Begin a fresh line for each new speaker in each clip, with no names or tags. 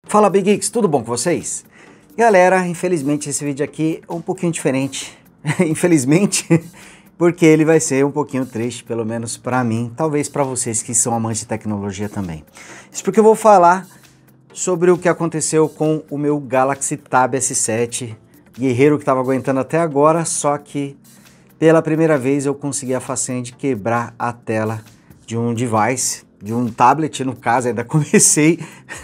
Fala Big Geeks, tudo bom com vocês? Galera, infelizmente esse vídeo aqui é um pouquinho diferente, infelizmente, porque ele vai ser um pouquinho triste, pelo menos para mim, talvez para vocês que são amantes de tecnologia também. Isso porque eu vou falar sobre o que aconteceu com o meu Galaxy Tab S7, guerreiro que estava aguentando até agora, só que pela primeira vez eu consegui a façanha de quebrar a tela de um device, de um tablet no caso, ainda comecei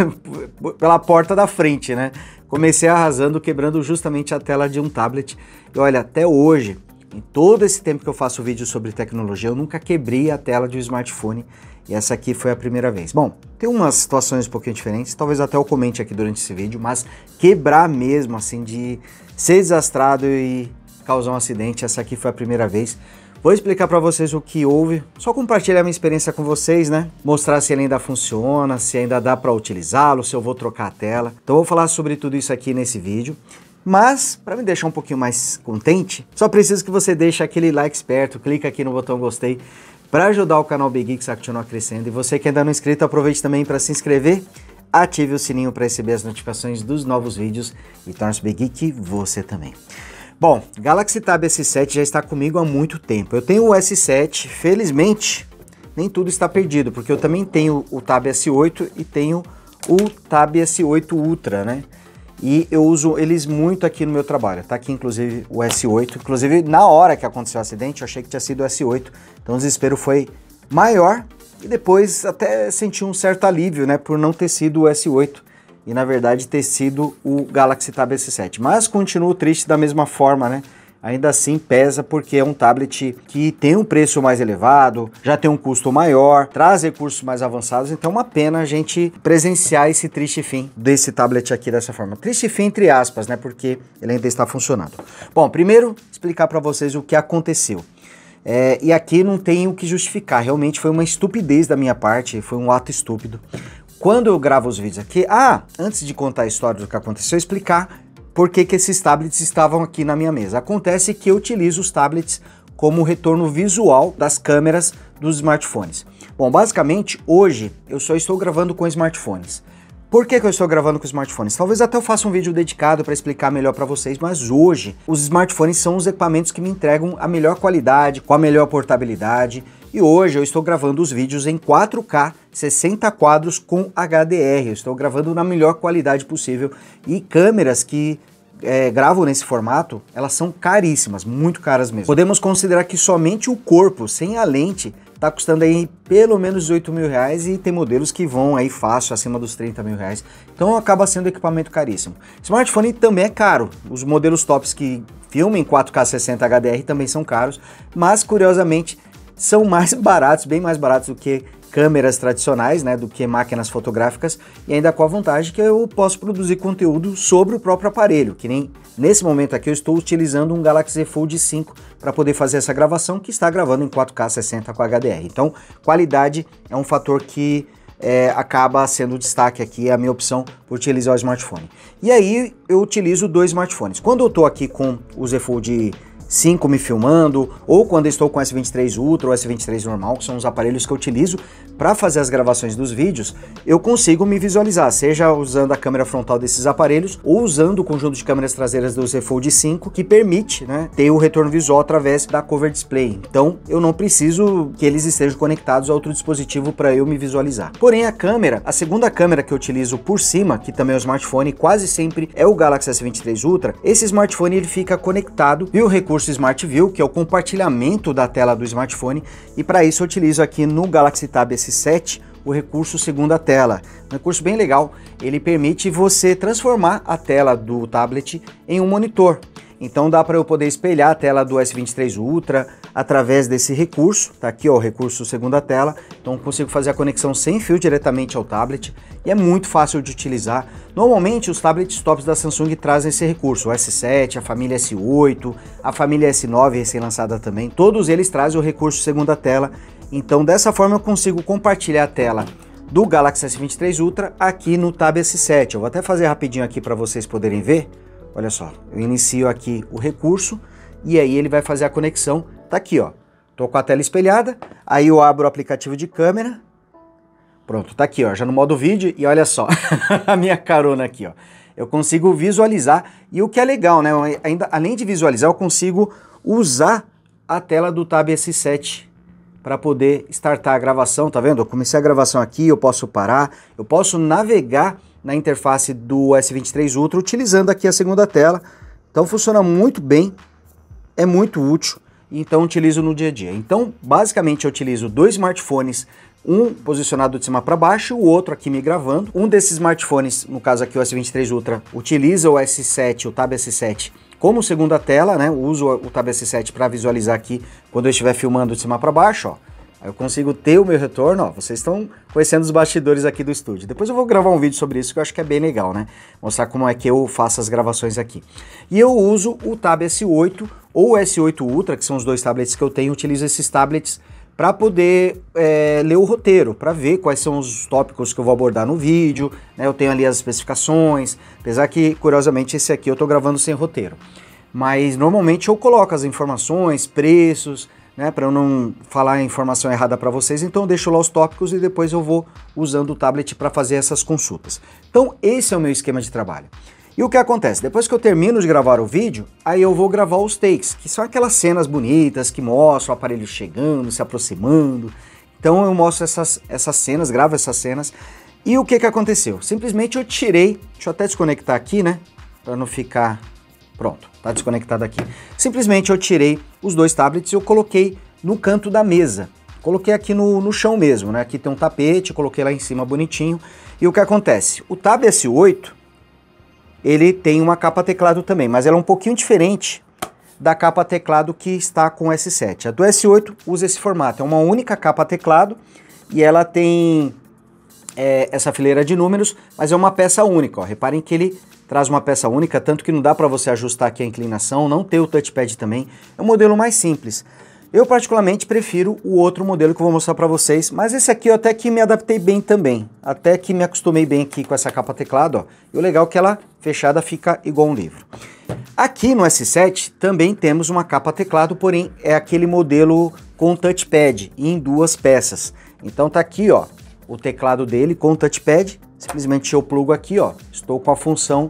pela porta da frente, né? Comecei arrasando, quebrando justamente a tela de um tablet. E olha, até hoje, em todo esse tempo que eu faço vídeo sobre tecnologia, eu nunca quebrei a tela de um smartphone. E essa aqui foi a primeira vez. Bom, tem umas situações um pouquinho diferentes, talvez até eu comente aqui durante esse vídeo, mas quebrar mesmo, assim, de ser desastrado e causar um acidente, essa aqui foi a primeira vez. Vou explicar para vocês o que houve, só compartilhar minha experiência com vocês, né? Mostrar se ele ainda funciona, se ainda dá para utilizá-lo, se eu vou trocar a tela. Então eu vou falar sobre tudo isso aqui nesse vídeo. Mas, para me deixar um pouquinho mais contente, só preciso que você deixe aquele like esperto, clica aqui no botão gostei, para ajudar o canal Big Geeks a continuar crescendo. E você que ainda não é inscrito, aproveite também para se inscrever, ative o sininho para receber as notificações dos novos vídeos e torne-se Big Geek você também. Bom, Galaxy Tab S7 já está comigo há muito tempo. Eu tenho o S7, felizmente, nem tudo está perdido, porque eu também tenho o Tab S8 e tenho o Tab S8 Ultra, né? E eu uso eles muito aqui no meu trabalho. Tá aqui, inclusive, o S8. Inclusive, na hora que aconteceu o acidente, eu achei que tinha sido o S8. Então, o desespero foi maior e depois até senti um certo alívio, né? Por não ter sido o S8. E na verdade ter sido o Galaxy Tab S7. Mas continuo triste da mesma forma, né? Ainda assim pesa porque é um tablet que tem um preço mais elevado, já tem um custo maior, traz recursos mais avançados, então é uma pena a gente presenciar esse triste fim desse tablet aqui dessa forma. Triste fim entre aspas, né? Porque ele ainda está funcionando. Bom, primeiro explicar para vocês o que aconteceu. E aqui não tem o que justificar, realmente foi uma estupidez da minha parte, foi um ato estúpido. Quando eu gravo os vídeos aqui, antes de contar a história do que aconteceu, explicar por que esses tablets estavam aqui na minha mesa. Acontece que eu utilizo os tablets como retorno visual das câmeras dos smartphones. Bom, basicamente, hoje eu só estou gravando com smartphones. Por que eu estou gravando com smartphones? Talvez até eu faça um vídeo dedicado para explicar melhor para vocês, mas hoje os smartphones são os equipamentos que me entregam a melhor qualidade, com a melhor portabilidade. E hoje eu estou gravando os vídeos em 4K, 60 quadros com HDR. Eu estou gravando na melhor qualidade possível. E câmeras que gravam nesse formato, elas são caríssimas, muito caras mesmo. Podemos considerar que somente o corpo, sem a lente, tá custando aí pelo menos 18 mil reais e tem modelos que vão aí fácil, acima dos 30 mil reais. Então acaba sendo equipamento caríssimo. Smartphone também é caro. Os modelos tops que filmam em 4K 60 HDR também são caros, mas curiosamente são mais baratos, bem mais baratos do que câmeras tradicionais, né, do que máquinas fotográficas, e ainda com a vantagem que eu posso produzir conteúdo sobre o próprio aparelho, que nem nesse momento aqui eu estou utilizando um Galaxy Z Fold 5 para poder fazer essa gravação, que está gravando em 4K 60 com HDR. Então, qualidade é um fator que acaba sendo destaque aqui, é a minha opção por utilizar o smartphone. E aí eu utilizo dois smartphones. Quando eu estou aqui com o Z Fold 5 me filmando, ou quando estou com o S23 Ultra ou S23 normal, que são os aparelhos que eu utilizo para fazer as gravações dos vídeos, eu consigo me visualizar, seja usando a câmera frontal desses aparelhos ou usando o conjunto de câmeras traseiras do Z Fold 5, que permite, né, ter o retorno visual através da Cover Display. Então eu não preciso que eles estejam conectados a outro dispositivo para eu me visualizar. Porém a câmera, a segunda câmera que eu utilizo por cima, que também é o smartphone, quase sempre é o Galaxy S23 Ultra, esse smartphone ele fica conectado e o recurso Smart View, que é o compartilhamento da tela do smartphone, e para isso eu utilizo aqui no Galaxy Tab S7 o recurso segunda tela. Um recurso bem legal, ele permite você transformar a tela do tablet em um monitor. Então dá para eu poder espelhar a tela do S23 Ultra através desse recurso, tá aqui ó, o recurso segunda tela, então consigo fazer a conexão sem fio diretamente ao tablet e é muito fácil de utilizar. Normalmente os tablets tops da Samsung trazem esse recurso, o S7, a família S8, a família S9 recém-lançada também, todos eles trazem o recurso segunda tela, então dessa forma eu consigo compartilhar a tela do Galaxy S23 Ultra aqui no Tab S7. Eu vou até fazer rapidinho aqui para vocês poderem ver. Olha só, eu inicio aqui o recurso e aí ele vai fazer a conexão. Tá aqui, ó. Tô com a tela espelhada, aí eu abro o aplicativo de câmera, Pronto, tá aqui, ó, já no modo vídeo, e olha só, a minha carona aqui, ó. Eu consigo visualizar, e o que é legal, né, ainda, além de visualizar, eu consigo usar a tela do Tab S7 para poder startar a gravação, tá vendo? Eu comecei a gravação aqui, eu posso parar, eu posso navegar na interface do S23 Ultra utilizando aqui a segunda tela, então funciona muito bem, é muito útil, então utilizo no dia a dia. Então, basicamente, eu utilizo dois smartphones, um posicionado de cima para baixo, o outro aqui me gravando. Um desses smartphones, no caso aqui o S23 Ultra, utiliza o S7, o Tab S7, como segunda tela, né? Eu uso o Tab S7 para visualizar aqui quando eu estiver filmando de cima para baixo, ó. Aí eu consigo ter o meu retorno, ó. Vocês estão conhecendo os bastidores aqui do estúdio. Depois eu vou gravar um vídeo sobre isso que eu acho que é bem legal, né? Mostrar como é que eu faço as gravações aqui. E eu uso o Tab S8 ou o S8 Ultra, que são os dois tablets que eu tenho, utilizo esses tablets para poder ler o roteiro, para ver quais são os tópicos que eu vou abordar no vídeo, né? Eu tenho ali as especificações, apesar que, curiosamente, esse aqui eu estou gravando sem roteiro. Mas, normalmente, eu coloco as informações, preços, né? Para eu não falar a informação errada para vocês, então eu deixo lá os tópicos e depois eu vou usando o tablet para fazer essas consultas. Então, esse é o meu esquema de trabalho. E o que acontece? Depois que eu termino de gravar o vídeo, aí eu vou gravar os takes, que são aquelas cenas bonitas que mostram o aparelho chegando, se aproximando. Então eu mostro essas cenas, gravo essas cenas. E o que aconteceu? Simplesmente eu tirei, deixa eu até desconectar aqui, né? Para não ficar... Pronto, tá desconectado aqui. Simplesmente eu tirei os dois tablets e eu coloquei no canto da mesa. Coloquei aqui no chão mesmo, né? Aqui tem um tapete, coloquei lá em cima bonitinho. E o que acontece? O Tab S8... ele tem uma capa teclado também, mas ela é um pouquinho diferente da capa teclado que está com o S7. A do S8 usa esse formato, é uma única capa teclado e ela tem essa fileira de números, mas é uma peça única. Ó. Reparem que ele traz uma peça única, tanto que não dá para você ajustar aqui a inclinação, não ter o touchpad também. É um modelo mais simples. Eu particularmente prefiro o outro modelo que eu vou mostrar para vocês, mas esse aqui eu até que me adaptei bem também, até que me acostumei bem aqui com essa capa teclado, ó. E o legal é que ela fechada fica igual um livro. Aqui no S7 também temos uma capa teclado, porém é aquele modelo com touchpad em duas peças. Então tá aqui, ó, o teclado dele com touchpad, simplesmente eu plugo aqui, ó, estou com a função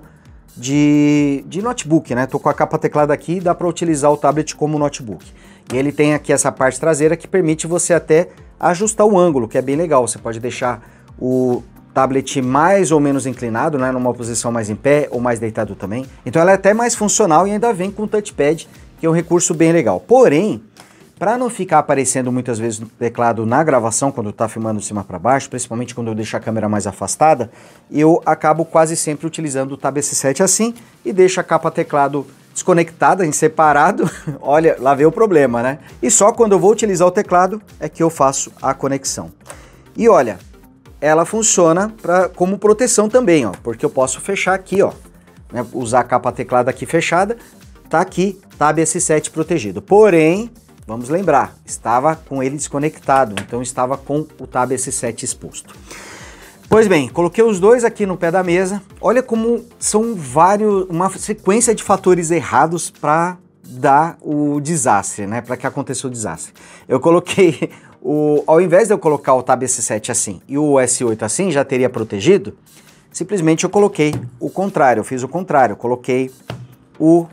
de notebook, né? Tô com a capa teclado aqui e dá para utilizar o tablet como notebook. E ele tem aqui essa parte traseira que permite você até ajustar o ângulo, que é bem legal. Você pode deixar o tablet mais ou menos inclinado, né, numa posição mais em pé ou mais deitado também. Então ela é até mais funcional e ainda vem com touchpad, que é um recurso bem legal. Porém, para não ficar aparecendo muitas vezes no teclado na gravação, quando está filmando de cima para baixo, principalmente quando eu deixo a câmera mais afastada, eu acabo quase sempre utilizando o Tab S7 assim e deixo a capa teclado desconectada, em separado. Olha, lá veio o problema, né? E só quando eu vou utilizar o teclado é que eu faço a conexão. E olha, ela funciona como proteção também, ó, porque eu posso fechar aqui, ó, né, usar a capa teclado aqui fechada, tá aqui, Tab S7 protegido. Porém, vamos lembrar, estava com ele desconectado, então estava com o Tab S7 exposto. Pois bem, coloquei os dois aqui no pé da mesa. Olha como são uma sequência de fatores errados para dar o desastre, né? Para que aconteça o desastre. Eu coloquei, ao invés de eu colocar o Tab S7 assim e o S8 assim, já teria protegido, simplesmente eu coloquei o contrário, eu fiz o contrário, coloquei o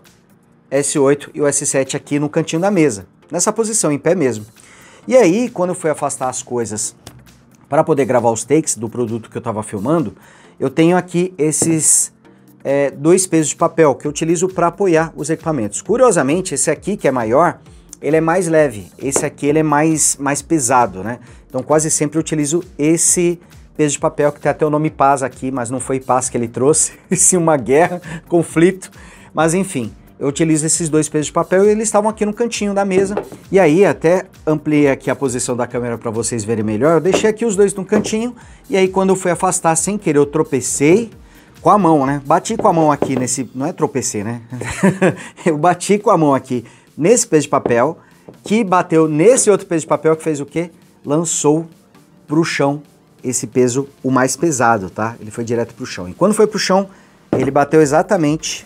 S8 e o S7 aqui no cantinho da mesa, nessa posição, em pé mesmo. E aí, quando eu fui afastar as coisas para poder gravar os takes do produto que eu estava filmando, eu tenho aqui esses dois pesos de papel que eu utilizo para apoiar os equipamentos. Curiosamente, esse aqui que é maior, ele é mais leve, esse aqui ele é mais pesado, né? Então quase sempre eu utilizo esse peso de papel que tem até o nome paz aqui, mas não foi paz que ele trouxe, sim uma guerra, conflito, mas enfim. Eu utilizo esses dois pesos de papel e eles estavam aqui no cantinho da mesa. E aí até ampliei aqui a posição da câmera para vocês verem melhor. Eu deixei aqui os dois no cantinho e aí quando eu fui afastar sem querer eu tropecei com a mão, né? Bati com a mão aqui nesse... Não é tropecei, né? Eu bati com a mão aqui nesse peso de papel que bateu nesse outro peso de papel que fez o quê? Lançou pro chão esse peso, o mais pesado, tá? Ele foi direto pro chão. E quando foi pro chão, ele bateu exatamente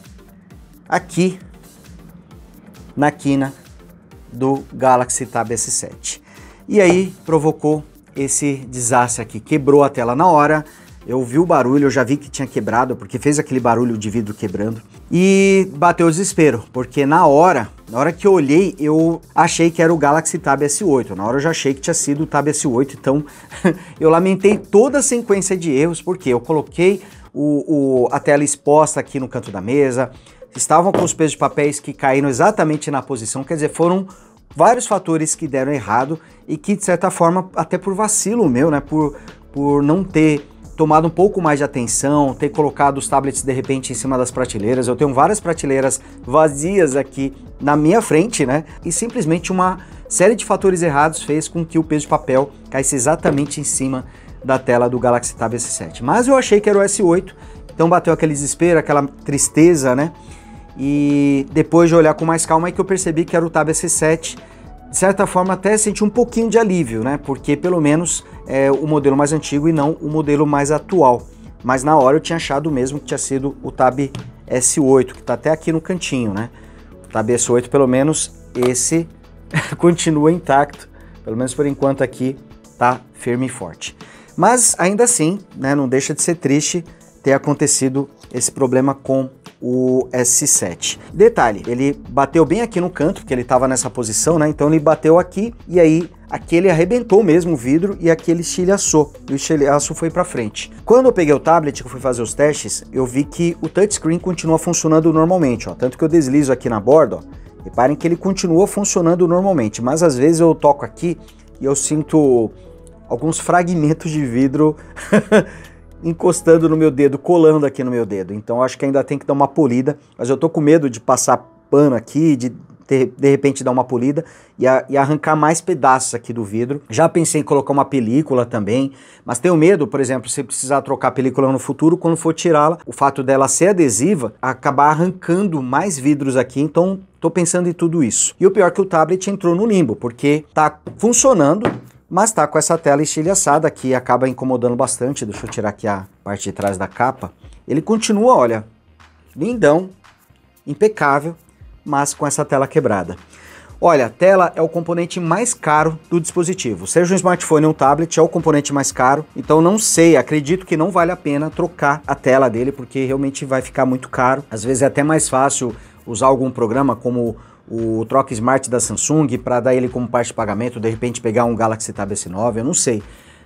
aqui na quina do Galaxy Tab S7. E aí provocou esse desastre aqui. Quebrou a tela na hora, eu vi o barulho, eu já vi que tinha quebrado, porque fez aquele barulho de vidro quebrando. E bateu o desespero, porque na hora que eu olhei, eu achei que era o Galaxy Tab S8. Na hora eu já achei que tinha sido o Tab S8, então eu lamentei toda a sequência de erros, porque eu coloquei a tela exposta aqui no canto da mesa, estavam com os pesos de papéis que caíram exatamente na posição, quer dizer, foram vários fatores que deram errado e que, de certa forma, até por vacilo meu, né, por não ter tomado um pouco mais de atenção, ter colocado os tablets de repente em cima das prateleiras. Eu tenho várias prateleiras vazias aqui na minha frente, né? E simplesmente uma série de fatores errados fez com que o peso de papel caísse exatamente em cima da tela do Galaxy Tab S7. Mas eu achei que era o S8, então bateu aquele desespero, aquela tristeza, né? E depois de olhar com mais calma é que eu percebi que era o Tab S7. De certa forma até senti um pouquinho de alívio, né? Porque pelo menos é o modelo mais antigo e não o modelo mais atual. Mas na hora eu tinha achado mesmo que tinha sido o Tab S8, que tá até aqui no cantinho, né? O Tab S8, pelo menos esse continua intacto. Pelo menos por enquanto aqui tá firme e forte. Mas ainda assim, né, não deixa de ser triste ter acontecido esse problema com o S7. Detalhe, ele bateu bem aqui no canto, porque ele estava nessa posição, né? Então ele bateu aqui e aí aqui ele arrebentou mesmo o vidro e aqui ele estilhaçou. E o estilhaço foi para frente. Quando eu peguei o tablet, que eu fui fazer os testes, eu vi que o touchscreen continua funcionando normalmente, ó. Tanto que eu deslizo aqui na borda, ó. Reparem que ele continua funcionando normalmente, mas às vezes eu toco aqui e eu sinto alguns fragmentos de vidro encostando no meu dedo, colando aqui no meu dedo. Então acho que ainda tem que dar uma polida, mas eu tô com medo de passar pano aqui, de repente dar uma polida e arrancar mais pedaços aqui do vidro. Já pensei em colocar uma película também, mas tenho medo, por exemplo, se precisar trocar a película no futuro, quando for tirá-la, o fato dela ser adesiva, acabar arrancando mais vidros aqui, então tô pensando em tudo isso. E o pior é que o tablet entrou no limbo, porque tá funcionando, mas tá com essa tela estilhaçada que acaba incomodando bastante. Deixa eu tirar aqui a parte de trás da capa. Ele continua, olha, lindão, impecável, mas com essa tela quebrada. Olha, a tela é o componente mais caro do dispositivo. Seja um smartphone ou um tablet, é o componente mais caro. Então não sei, acredito que não vale a pena trocar a tela dele, porque realmente vai ficar muito caro. Às vezes é até mais fácil usar algum programa como o Troca Smart da Samsung para dar ele como parte de pagamento, de repente pegar um Galaxy Tab S9, eu não sei.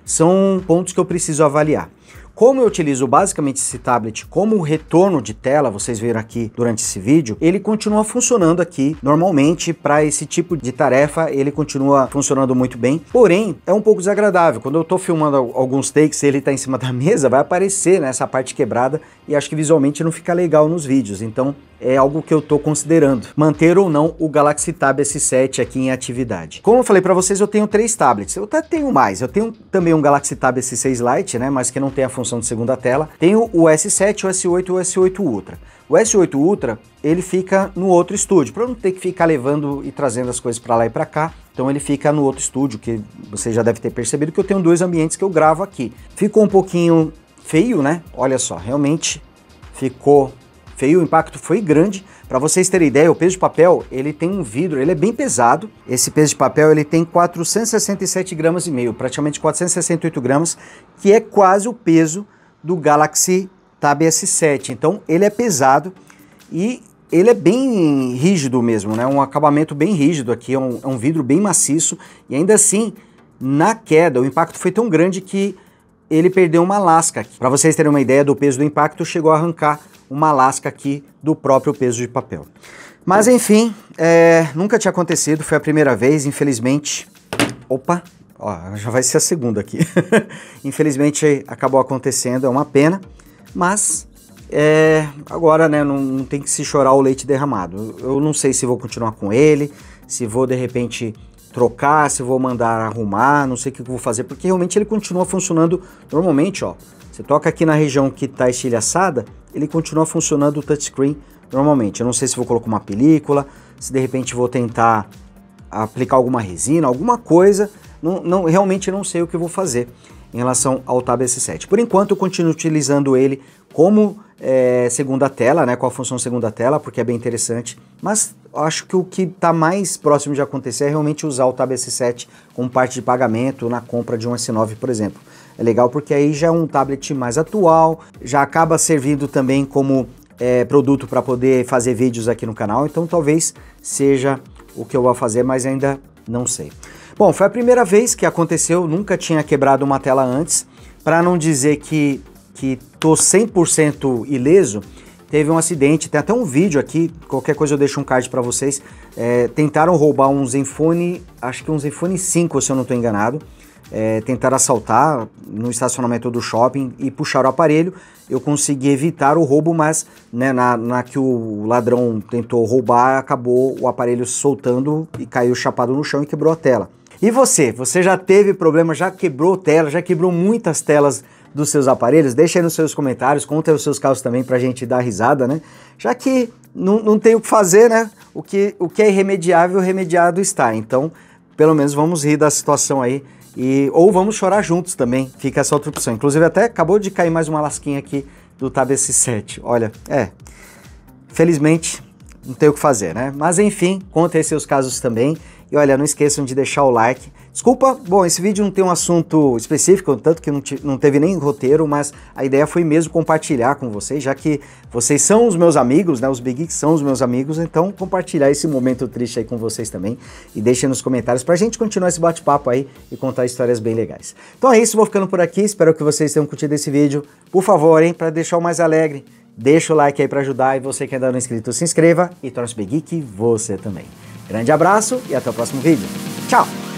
São pontos que eu preciso avaliar. Como eu utilizo basicamente esse tablet como retorno de tela, vocês viram aqui durante esse vídeo, ele continua funcionando aqui normalmente para esse tipo de tarefa, ele continua funcionando muito bem, porém é um pouco desagradável. Quando eu estou filmando alguns takes e ele está em cima da mesa, vai aparecer, né, essa parte quebrada e acho que visualmente não fica legal nos vídeos, então é algo que eu estou considerando, manter ou não o Galaxy Tab S7 aqui em atividade. Como eu falei para vocês, eu tenho 3 tablets, eu até tenho mais, eu tenho também um Galaxy Tab S6 Lite, né, mas que não tem a função de segunda tela. Tenho o S7, o S8 e o S8 Ultra. O S8 Ultra, ele fica no outro estúdio, para eu não ter que ficar levando e trazendo as coisas para lá e para cá. Então ele fica no outro estúdio, que você já deve ter percebido que eu tenho 2 ambientes que eu gravo aqui. Ficou um pouquinho feio, né? Olha só, realmente ficou feio, o impacto foi grande. Para vocês terem ideia, o peso de papel, ele tem um vidro, ele é bem pesado. Esse peso de papel, ele tem 467 gramas e meio, praticamente 468 gramas, que é quase o peso do Galaxy Tab S7. Então, ele é pesado e ele é bem rígido mesmo, né? Um acabamento bem rígido aqui, é um vidro bem maciço. E ainda assim, na queda, o impacto foi tão grande que ele perdeu uma lasca. Para vocês terem uma ideia do peso do impacto, chegou a arrancar uma lasca aqui do próprio peso de papel. Mas enfim, nunca tinha acontecido, foi a primeira vez, infelizmente. Opa, ó, já vai ser a segunda aqui. Infelizmente acabou acontecendo, é uma pena, mas agora, né, não tem que se chorar o leite derramado. Eu não sei se vou continuar com ele, se vou de repente trocar, se vou mandar arrumar, não sei o que eu vou fazer, porque realmente ele continua funcionando normalmente, ó. Você toca aqui na região que está estilhaçada, ele continua funcionando o touchscreen normalmente. Eu não sei se vou colocar uma película, se de repente vou tentar aplicar alguma resina, alguma coisa, realmente não sei o que eu vou fazer. em relação ao Tab S7. Por enquanto eu continuo utilizando ele como segunda tela, né, com a função segunda tela, porque é bem interessante, mas acho que o que está mais próximo de acontecer é realmente usar o Tab S7 como parte de pagamento na compra de um S9, por exemplo. É legal porque aí já é um tablet mais atual, já acaba servindo também como produto para poder fazer vídeos aqui no canal, então talvez seja o que eu vou fazer, mas ainda não sei. Bom, foi a primeira vez que aconteceu, nunca tinha quebrado uma tela antes, para não dizer que tô 100% ileso, teve um acidente, tem até um vídeo aqui, qualquer coisa eu deixo um card para vocês, tentaram roubar um Zenfone, acho que um Zenfone 5, se eu não estou enganado, tentaram assaltar no estacionamento do shopping e puxaram o aparelho. Eu consegui evitar o roubo, mas né, na que o ladrão tentou roubar, acabou o aparelho soltando e caiu chapado no chão e quebrou a tela. E você já teve problema, já quebrou tela, já quebrou muitas telas dos seus aparelhos? Deixa aí nos seus comentários, conta aí os seus casos também pra gente dar risada, né? Já que não tem o que fazer, né? O que é irremediável, remediado está. Então, pelo menos vamos rir da situação aí. Ou vamos chorar juntos também, fica essa outra opção. Inclusive até acabou de cair mais uma lasquinha aqui do Tab S7. Olha, felizmente não tem o que fazer, né? Mas enfim, conta aí seus casos também. E olha, não esqueçam de deixar o like. Desculpa, bom, esse vídeo não tem um assunto específico, tanto que não teve nem roteiro, mas a ideia foi mesmo compartilhar com vocês, já que vocês são os meus amigos, né? Os Big Geeks são os meus amigos, então compartilhar esse momento triste aí com vocês também. E deixem nos comentários pra gente continuar esse bate-papo aí e contar histórias bem legais. Então é isso, vou ficando por aqui, espero que vocês tenham curtido esse vídeo. Por favor, hein, pra deixar o mais alegre, deixa o like aí pra ajudar, e você que ainda não é inscrito, se inscreva e torne-se Big Geek você também. Grande abraço e até o próximo vídeo. Tchau!